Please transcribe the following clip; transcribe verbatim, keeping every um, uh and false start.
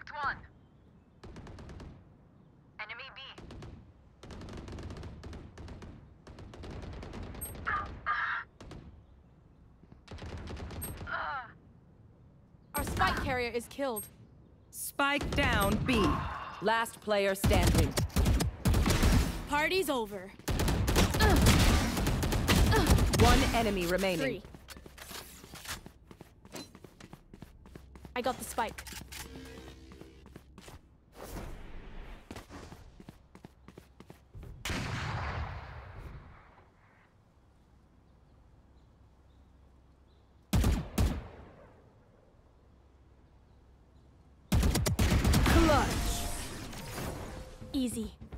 Cracked one. Enemy B. Our spike carrier is killed. Spike down B. Last player standing. Party's over. One enemy remaining. Three. I got the spike. Clutch. Easy.